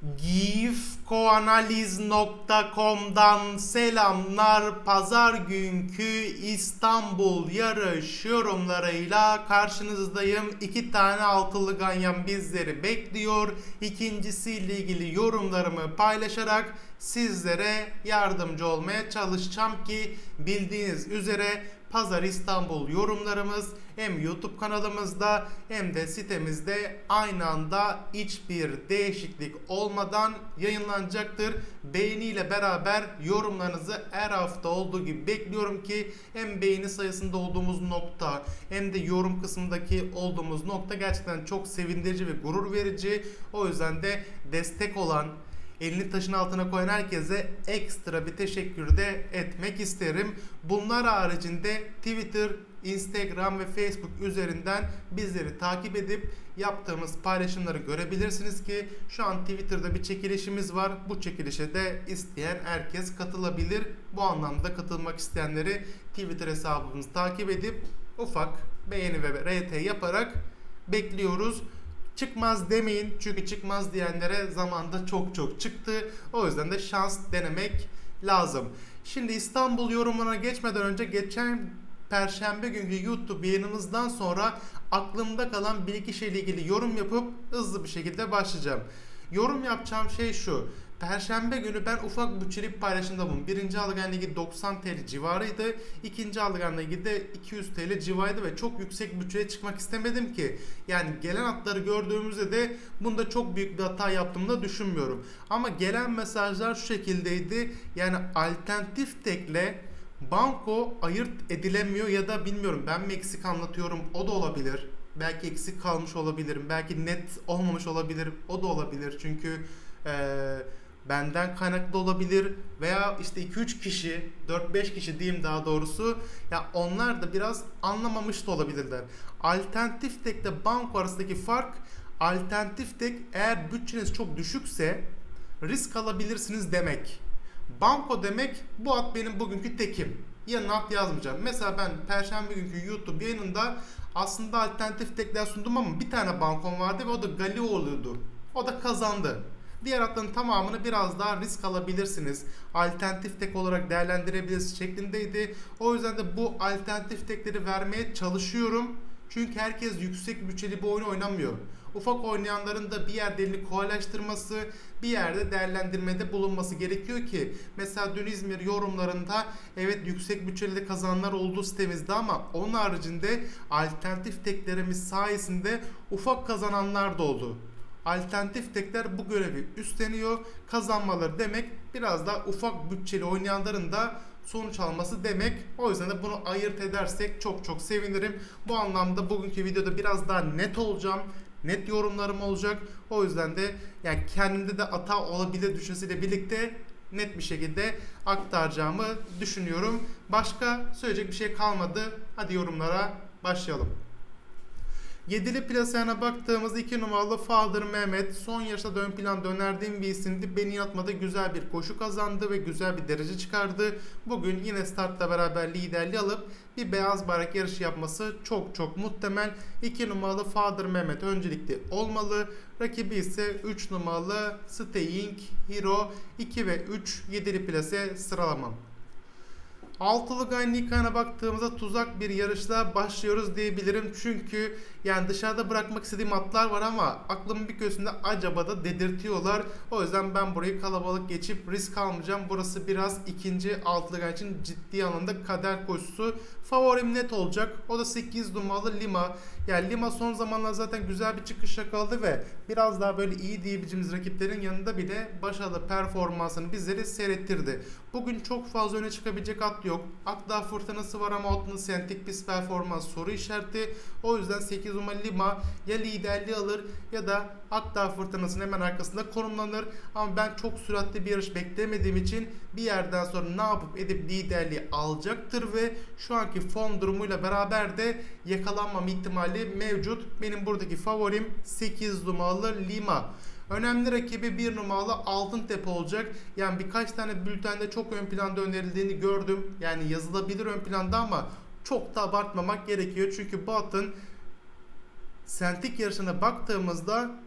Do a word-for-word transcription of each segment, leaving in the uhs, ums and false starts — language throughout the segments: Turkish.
Gifkoanaliz nokta com'dan selamlar. Pazar günkü İstanbul yarış yorumlarıyla karşınızdayım. İki tane altılı ganyan bizleri bekliyor. İkincisiyle ilgili yorumlarımı paylaşarak sizlere yardımcı olmaya çalışacağım ki bildiğiniz üzere Pazar İstanbul yorumlarımız hem YouTube kanalımızda hem de sitemizde aynı anda hiçbir değişiklik olmadan yayınlanacaktır. Beğeniyle beraber yorumlarınızı her hafta olduğu gibi bekliyorum ki hem beğeni sayısında olduğumuz nokta hem de yorum kısmındaki olduğumuz nokta gerçekten çok sevindirici ve gurur verici. O yüzden de destek olan, elini taşın altına koyan herkese ekstra bir teşekkür de etmek isterim. Bunlar haricinde Twitter, Instagram ve Facebook üzerinden bizleri takip edip yaptığımız paylaşımları görebilirsiniz ki şu an Twitter'da bir çekilişimiz var. Bu çekilişe de isteyen herkes katılabilir. Bu anlamda katılmak isteyenleri Twitter hesabımızı takip edip ufak beğeni ve R T yaparak bekliyoruz. Çıkmaz demeyin çünkü çıkmaz diyenlere zamanda çok çok çıktı. O yüzden de şans denemek lazım. Şimdi İstanbul yorumuna geçmeden önce geçen Perşembe günkü YouTube yayınımızdan sonra aklımda kalan bir iki şeyle ilgili yorum yapıp hızlı bir şekilde başlayacağım. Yorum yapacağım şey şu. Perşembe günü ben ufak bütçeli bir paylaşımda bulundum. Birinci Algan Ligi doksan TL civarıydı. İkinci Algan Ligi de iki yüz TL civarıydı ve çok yüksek bütçeye çıkmak istemedim ki. Yani gelen atları gördüğümüzde de bunda çok büyük bir hata yaptığımı da düşünmüyorum. Ama gelen mesajlar şu şekildeydi. Yani alternatif tekle banko ayırt edilemiyor ya da bilmiyorum, ben mi eksik anlatıyorum, o da olabilir. Belki eksik kalmış olabilirim. Belki net olmamış olabilir. O da olabilir. Çünkü Ee, benden kaynaklı olabilir veya işte iki üç kişi, dört beş kişi diyeyim daha doğrusu, ya onlar da biraz anlamamış da olabilirler. Alternatif tekle banko arasındaki fark, alternatif tek eğer bütçeniz çok düşükse risk alabilirsiniz demek. Banko demek bu at benim bugünkü tekim. Yanına at yazmayacağım. Mesela ben Perşembe günkü YouTube yayınında aslında alternatif tekler sundum ama bir tane bankom vardı ve o da Galioğlu'ydu. O da kazandı. Diğer atların tamamını biraz daha risk alabilirsiniz, alternatif tek olarak değerlendirebilirsiniz şeklindeydi. O yüzden de bu alternatif tekleri vermeye çalışıyorum. Çünkü herkes yüksek bütçeli bir oyun oynamıyor. Ufak oynayanların da bir yerde elini kolaylaştırması, bir yerde değerlendirmede bulunması gerekiyor ki. Mesela dün İzmir yorumlarında evet yüksek bütçeli de kazananlar oldu sitemizde ama onun haricinde alternatif teklerimiz sayesinde ufak kazananlar da oldu. Alternatif tekler bu görevi üstleniyor. Kazanmaları demek biraz daha ufak bütçeli oynayanların da sonuç alması demek. O yüzden de bunu ayırt edersek çok çok sevinirim. Bu anlamda bugünkü videoda biraz daha net olacağım. Net yorumlarım olacak. O yüzden de yani kendimde de hata olabilir düşüncesiyle birlikte net bir şekilde aktaracağımı düşünüyorum. Başka söyleyecek bir şey kalmadı. Hadi yorumlara başlayalım. Yedili plasayana baktığımızda iki numaralı Father Mehmet son yarışta da ön planda önerdiğim bir isimdi. Beni yatmadı, güzel bir koşu kazandı ve güzel bir derece çıkardı. Bugün yine startla beraber liderliği alıp bir beyaz bayrak yarışı yapması çok çok muhtemel. iki numaralı Father Mehmet öncelikli olmalı. Rakibi ise üç numaralı Staying Hero. iki ve üç yedili plase sıralamam. Altılı Gaynika'na baktığımızda tuzak bir yarışla başlıyoruz diyebilirim. Çünkü yani dışarıda bırakmak istediğim atlar var ama aklımın bir köşesinde acaba da dedirtiyorlar. O yüzden ben burayı kalabalık geçip risk almayacağım. Burası biraz ikinci altılı Gay için ciddi anlamda kader koşusu. Favorim net olacak. O da sekiz numaralı Lima. Yani Lima son zamanlar zaten güzel bir çıkış yakaladı ve biraz daha böyle iyi diyebileceğimiz rakiplerin yanında bile başarılı performansını bizleri seyrettirdi. Bugün çok fazla öne çıkabilecek at yok. Akdağ fırtınası var ama atının sentik pist performans soru işareti. O yüzden sekiz numaralı Lima ya liderliği alır ya da Akdağ fırtınasının hemen arkasında konumlanır. Ama ben çok süratli bir yarış beklemediğim için bir yerden sonra ne yapıp edip liderliği alacaktır ve şu anki form durumuyla beraber de yakalanmam ihtimali mevcut. Benim buradaki favorim sekiz numaralı Lima. Önemli rakibi bir numaralı Altıntepe olacak. Yani birkaç tane bültende çok ön planda önerildiğini gördüm. Yani yazılabilir ön planda ama çok da abartmamak gerekiyor. Çünkü bu atın sentik yarışına baktığımızda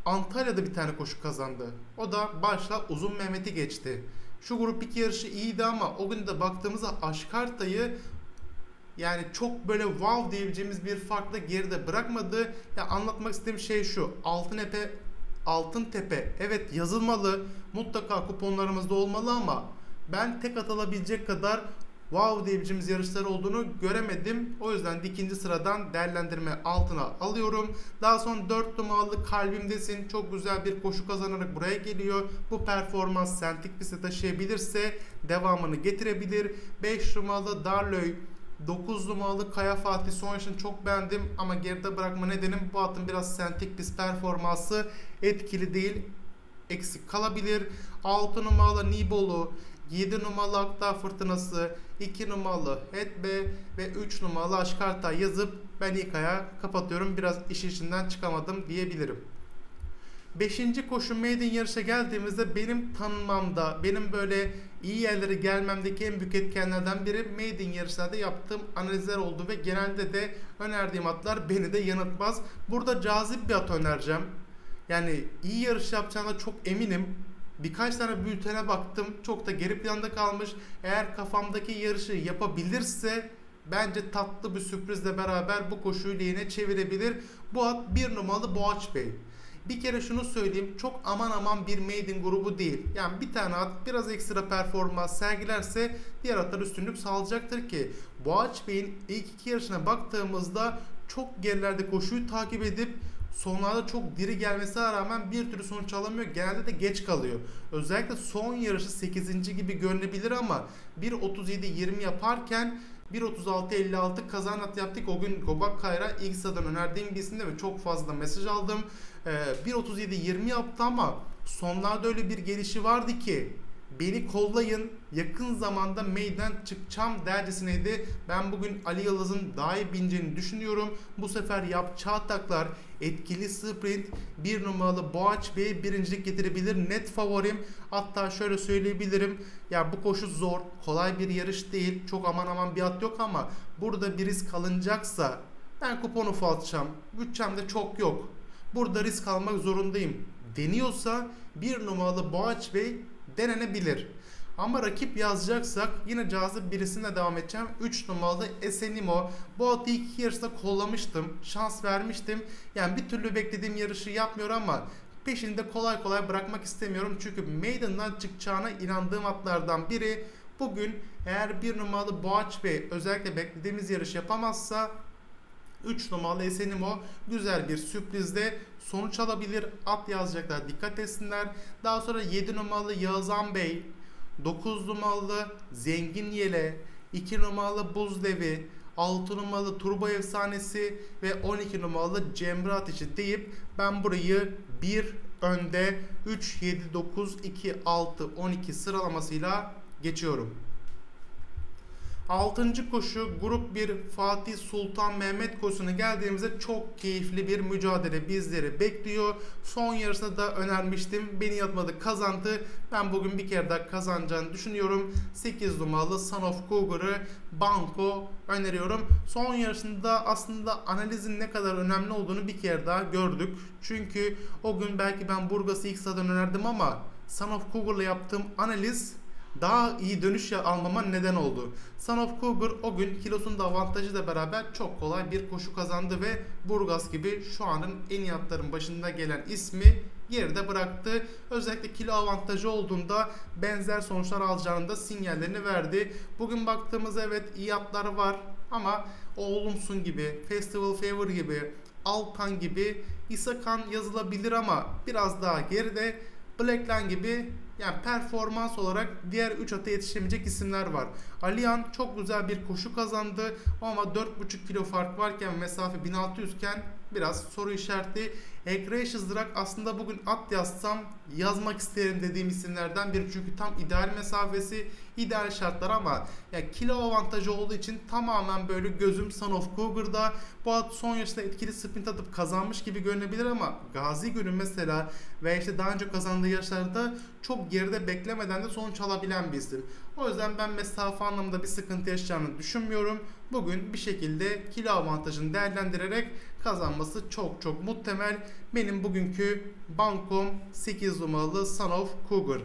Antalya'da bir tane koşu kazandı. O da başla Uzun Mehmet'i geçti. Şu grup iki yarışı iyiydi ama o gün de baktığımızda Aşkarta'yı yani çok böyle wow diyebileceğimiz bir farkla geride bırakmadı. Ya anlatmak istediğim şey şu. Altıntepe Altıntepe evet yazılmalı. Mutlaka kuponlarımızda olmalı ama ben tek atılabilecek kadar wow diyebileceğimiz yarışlar olduğunu göremedim. O yüzden de ikinci sıradan değerlendirme altına alıyorum. Daha sonra dört numaralı Kalbimdesin. Çok güzel bir koşu kazanarak buraya geliyor. Bu performans sentik piste taşıyabilirse devamını getirebilir. beş numaralı Darlöy, dokuz numaralı Kaya Fatih son yaşını çok beğendim ama geride bırakma nedenim bu atın biraz sentik pist performansı etkili değil, eksik kalabilir. altı numaralı Nibolu, yedi numaralı Akdağ Fırtınası, iki numaralı Hetbe ve üç numaralı Aşkarta yazıp ben ilk ayağı kapatıyorum. Biraz iş içinden çıkamadım diyebilirim. beşinci koşu maiden yarışa geldiğimizde benim tanımamda, benim böyle iyi yerlere gelmemdeki en büyük etkenlerden biri maiden yarışlarda yaptığım analizler oldu ve genelde de önerdiğim atlar beni de yanıltmaz. Burada cazip bir at önereceğim. Yani iyi yarış yapacağına çok eminim. Birkaç tane bültene baktım. Çok da geri planda kalmış. Eğer kafamdaki yarışı yapabilirse bence tatlı bir sürprizle beraber bu koşuyu lehine çevirebilir. Bu at bir numaralı Boğaç Bey. Bir kere şunu söyleyeyim, çok aman aman bir maiden grubu değil. Yani bir tane at biraz ekstra performans sergilerse diğer atlar üstünlük sağlayacaktır ki Boğaç Bey'in ilk iki yarışına baktığımızda çok gerilerde koşuyu takip edip sonlarda çok diri gelmesine rağmen bir türlü sonuç alamıyor. Genelde de geç kalıyor. Özellikle son yarışı sekizinci gibi görünebilir ama bir otuz yedi yirmi yaparken bir otuz altı elli altı kazan at yaptık. O gün Gobak Kayra ilk sıradan önerdiğim bir isimde ve çok fazla mesaj aldım. Ee, bir otuz yedi yirmi yaptı ama sonlarda öyle bir gelişi vardı ki beni kollayın, yakın zamanda meydan çıkacağım dercesindeydi. Ben bugün Ali Yıldız'ın daha iyi bineceğini düşünüyorum. Bu sefer yapacağı ataklar, etkili sprint, bir numaralı Boğaç Bey'e birincilik getirebilir. Net favorim. Hatta şöyle söyleyebilirim. Ya bu koşu zor, kolay bir yarış değil. Çok aman aman bir at yok ama burada bir risk alınacaksa ben kuponu ufaltacağım. Bütçemde çok yok. Burada risk almak zorundayım deniyorsa bir numaralı Boğaç Bey denenebilir. Ama rakip yazacaksak yine cazip birisine devam edeceğim. üç numaralı Esenimo. Bu atı iki yarışta kollamıştım. Şans vermiştim. Yani bir türlü beklediğim yarışı yapmıyor ama peşinde kolay kolay bırakmak istemiyorum. Çünkü maiden'dan çıkacağına inandığım atlardan biri. Bugün eğer bir numaralı Boğaç Bey özellikle beklediğimiz yarış yapamazsa üç numaralı Esenimo güzel bir sürprizle sonuç alabilir. At yazacaklar, dikkat etsinler. Daha sonra yedi numaralı Yağızhan Bey, dokuz numaralı Zengin Yele, iki numaralı Buzdevi, altı numaralı Turbo Efsanesi ve on iki numaralı Cemre Ateşi deyip ben burayı bir önde üç, yedi, dokuz, iki, altı, on iki sıralamasıyla geçiyorum. altıncı koşu grup bir Fatih Sultan Mehmet koşusuna geldiğimizde çok keyifli bir mücadele bizleri bekliyor. Son yarısında da önermiştim. Beni yatmadı, kazandı. Ben bugün bir kere daha kazanacağını düşünüyorum. sekiz numaralı Son of Cougar'ı banko öneriyorum. Son yarışında aslında analizin ne kadar önemli olduğunu bir kere daha gördük. Çünkü o gün belki ben Burgas'ı ilk sıradan önerdim ama Son of Cougar'la yaptığım analiz daha iyi dönüş almama neden oldu. Son of Cougar o gün kilosunda avantajıyla beraber çok kolay bir koşu kazandı ve Burgas gibi şu anın en iyi atların başında gelen ismi geride bıraktı. Özellikle kilo avantajı olduğunda benzer sonuçlar alacağını da sinyallerini verdi. Bugün baktığımızda evet iyi atlar var ama Oğlumsun gibi, Festival Favor gibi, Altan gibi İsakan yazılabilir ama biraz daha geride. Blackline gibi yani performans olarak diğer üç ata yetişemeyecek isimler var. Aliyan çok güzel bir koşu kazandı ama dört buçuk kilo fark varken mesafe bin altı yüz iken biraz soru işareti. Egratius Drag aslında bugün at yazsam yazmak isterim dediğim isimlerden biri. Çünkü tam ideal mesafesi, ideal şartlar ama ya kilo avantajı olduğu için tamamen böyle gözüm Son of Cougar'da. Bu at son yarışta etkili sprint atıp kazanmış gibi görünebilir ama Gazi günü mesela ve işte daha önce kazandığı yarışlarda çok geride beklemeden de sonuç alabilen bir isim. O yüzden ben mesafe anlamında bir sıkıntı yaşayacağını düşünmüyorum. bugün bir şekilde kilo avantajını değerlendirerek kazanması çok çok muhtemel. Benim bugünkü bankom sekiz numaralı Son of Cougar.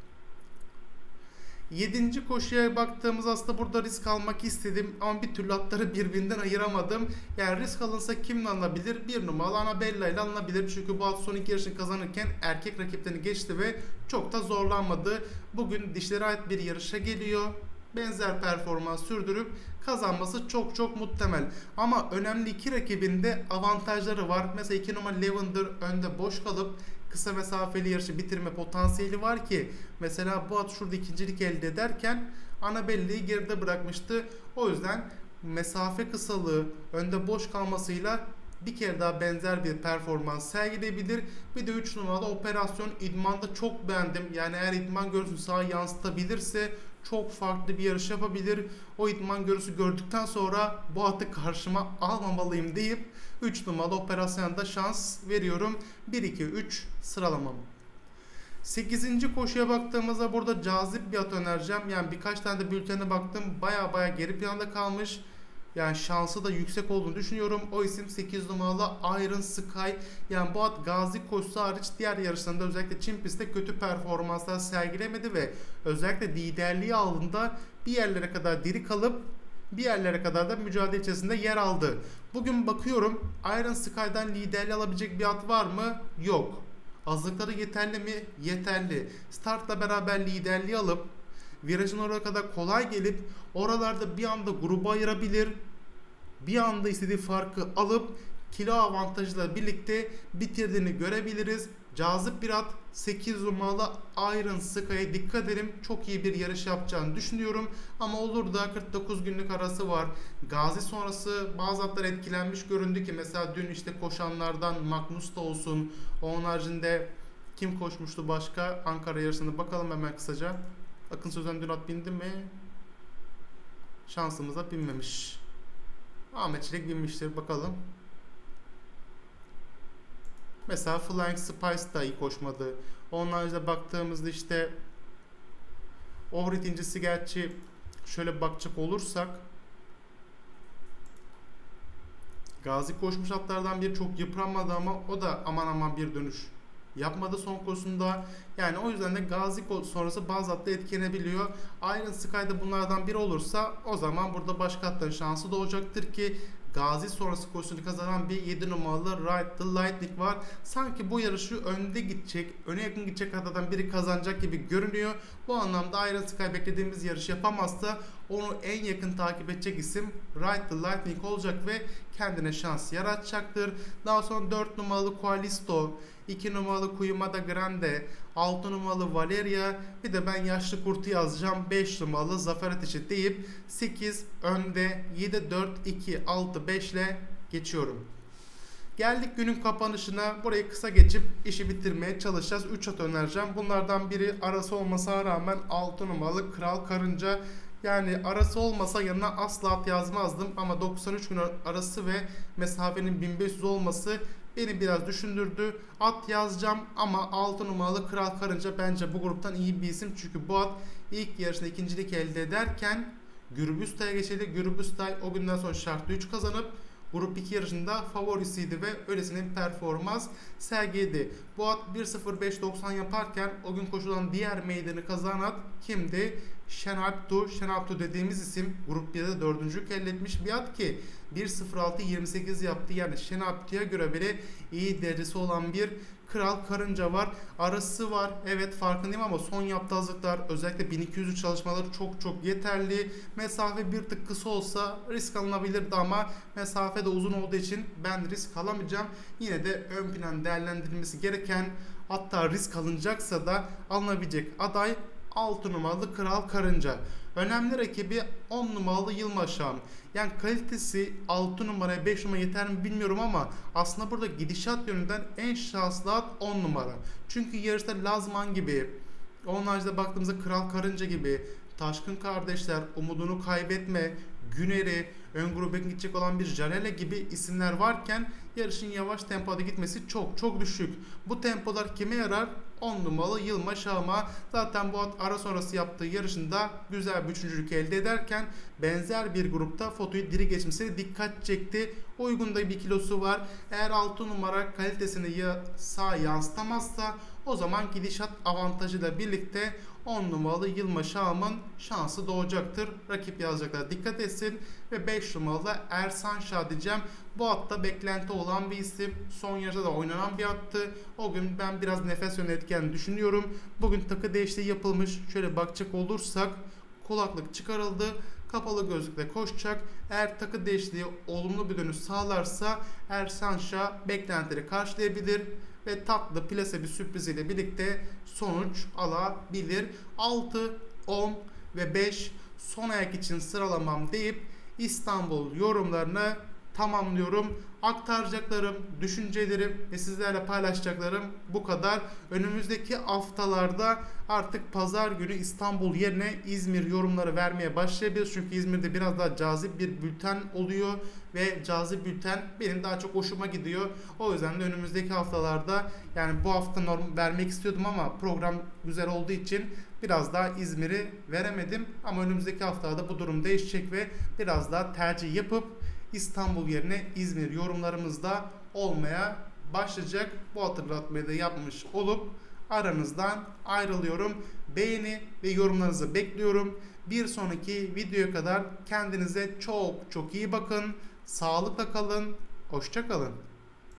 yedinci koşuya baktığımız aslında burada risk almak istedim ama bir türlü atları birbirinden ayıramadım. Yani risk alınsa kimle alınabilir? Bir numaralı Annabella ile alınabilir. Çünkü bu at son iki yarışını kazanırken erkek rakiplerini geçti ve çok da zorlanmadı. Bugün dişlere ait bir yarışa geliyor. Benzer performans sürdürüp kazanması çok çok muhtemel. Ama önemli iki rakibinde avantajları var. Mesela iki numara Lavender önde boş kalıp kısa mesafeli yarışı bitirme potansiyeli var ki mesela bu at şurada ikincilik elde ederken Annabella'yı geride bırakmıştı. O yüzden mesafe kısalığı önde boş kalmasıyla bir kere daha benzer bir performans sergileyebilir. Bir de üç numaralı Operasyon idmanda çok beğendim. Yani eğer idman görüntüsünü sağa yansıtabilirse çok farklı bir yarış yapabilir. O idman görüntüsü gördükten sonra bu atı karşıma almamalıyım deyip üç numaralı Operasyon'da şans veriyorum. bir iki üç sıralamam. sekizinci koşuya baktığımızda burada cazip bir at önereceğim. Yani birkaç tane de bültene baktım. Baya baya geri planda kalmış. Yani şansı da yüksek olduğunu düşünüyorum. O isim sekiz numaralı Iron Sky. Yani bu at Gazi koşusu hariç diğer yarışlarında özellikle Çin pistte kötü performanslar sergilemedi ve özellikle liderliği aldığında bir yerlere kadar diri kalıp bir yerlere kadar da mücadele içerisinde yer aldı. Bugün bakıyorum Iron Sky'dan liderliği alabilecek bir at var mı? Yok. Azlıkları yeterli mi? Yeterli. Startla beraber liderliği alıp virajın oraya kadar kolay gelip oralarda bir anda gruba ayırabilir. Bir anda istediği farkı alıp kilo avantajıyla birlikte bitirdiğini görebiliriz. Cazip bir at. sekiz numaralı Iron Sky'ya dikkat edelim. Çok iyi bir yarış yapacağını düşünüyorum. Ama olur da kırk dokuz günlük arası var. Gazi sonrası bazı atlar etkilenmiş göründü ki mesela dün işte koşanlardan Magnus da olsun. Onun haricinde kim koşmuştu başka? Ankara yarışına bakalım hemen kısaca. Akın Sözen dün at bindi mi? Şansımıza binmemiş. Ahmet Çelik binmiştir. Bakalım. Mesela Flying Spice da iyi koşmadı. Onun haricinde baktığımızda işte Ohrid incisi gerçi şöyle bakacak olursak Gazi koşmuş atlardan biri çok yıpranmadı ama o da aman aman bir dönüş yapmadı son koşusunda. Yani o yüzden de Gazi sonrası bazı atlar etkilenebiliyor. Iron Sky'da bunlardan biri olursa o zaman burada başka atların şansı da olacaktır ki Gazi sonrası koşusunu kazanan bir yedi numaralı Ride the Lightning var. Sanki bu yarışı önde gidecek, öne yakın gidecek atlardan biri kazanacak gibi görünüyor. Bu anlamda Iron Sky beklediğimiz yarış yapamazsa onu en yakın takip edecek isim Ride the Lightning olacak ve kendine şans yaratacaktır. Daha sonra dört numaralı Qualisto, iki numaralı Kuyumada Grande, altı numaralı Valeria, bir de ben yaşlı kurtu yazacağım beş numaralı Zafer Ateşi deyip sekiz önde yedi dört iki altı beş ile geçiyorum. Geldik günün kapanışına. Burayı kısa geçip işi bitirmeye çalışacağız. üç at önereceğim. Bunlardan biri arası olmasına rağmen altı numaralı Kral Karınca. Yani arası olmasa yanına asla at yazmazdım ama doksan üç gün arası ve mesafenin bin beş yüz olması beni biraz düşündürdü. At yazacağım ama altı numaralı Kral Karınca bence bu gruptan iyi bir isim. Çünkü bu at ilk yarışta ikincilik elde ederken Gürbüztay'a geçildi. Gürbüztay o günden sonra şartlı üç kazanıp Grup iki yarışında favorisiydi ve öylesine bir performans sergiledi. Bu at bir sıfır beş doksan yaparken o gün koşulan diğer meydanı kazanan at kimdi? Şenalptu. Şenalptu dediğimiz isim Grup birde dördüncülük elde etmiş bir at ki bir sıfır altı yirmi sekiz yaptı. Yani Şenalptu'ya göre bile iyi derecesi olan bir Kral Karınca var. Arası var. Evet farkındayım ama son yaptığı hazırlıklar özellikle bin iki yüz çalışmaları çok çok yeterli. Mesafe bir tık kısa olsa risk alınabilirdi ama mesafe de uzun olduğu için ben risk alamayacağım. Yine de ön plan değerlendirilmesi gereken, hatta risk alınacaksa da alınabilecek aday altı numaralı Kral Karınca. Önemli rakibi on numaralı Yılmaz Şahan. Yani kalitesi altı numaraya beş numara yeter mi bilmiyorum ama aslında burada gidişat yönünden en şanslı at on numara. Çünkü yarışta Lazman gibi, onun haricinde baktığımızda Kral Karınca gibi, Taşkın Kardeşler, Umudunu Kaybetme, Güner'i, ön gruba gidecek olan bir Jarele gibi isimler varken yarışın yavaş tempoda gitmesi çok çok düşük. Bu tempolar kime yarar? on numaralı Yılmaz Şahma. Zaten bu at ara sonrası yaptığı yarışında güzel bir üçüncülük elde ederken benzer bir grupta Foto'yu diri geçmesi dikkat çekti. Uygun da bir kilosu var. Eğer altı numara kalitesini ya sağ yansıtamazsa o zaman gidişat avantajıyla birlikte on numaralı Yılmaz Şahım'ın şansı doğacaktır. Rakip yazacaklar dikkat etsin. Ve beş numaralı Ersan Şah diyeceğim. Bu atta beklenti olan bir isim. Son yarışta da oynanan bir attı. O gün ben biraz nefes yönetken düşünüyorum. Bugün takı değişikliği yapılmış. Şöyle bakacak olursak kulaklık çıkarıldı. Kapalı gözlükle koşacak. Eğer takı değişikliği olumlu bir dönüş sağlarsa Ersan Şah beklentileri karşılayabilir ve tatlı plase bir sürpriziyle birlikte sonuç alabilir. altı, on ve beş son ayak için sıralamam deyip İstanbul yorumlarını tamamlıyorum. Aktaracaklarım, düşüncelerim ve sizlerle paylaşacaklarım bu kadar. Önümüzdeki haftalarda artık pazar günü İstanbul yerine İzmir yorumları vermeye başlayabiliriz. Çünkü İzmir'de biraz daha cazip bir bülten oluyor ve cazip bülten benim daha çok hoşuma gidiyor. O yüzden de önümüzdeki haftalarda, yani bu hafta norm vermek istiyordum ama program güzel olduğu için biraz daha İzmir'i veremedim. Ama önümüzdeki haftada bu durum değişecek ve biraz daha tercih yapıp İstanbul yerine İzmir yorumlarımızda olmaya başlayacak. Bu hatırlatmayı da yapmış olup aranızdan ayrılıyorum. Beğeni ve yorumlarınızı bekliyorum. Bir sonraki videoya kadar kendinize çok çok iyi bakın. Sağlıkla kalın. Hoşça kalın.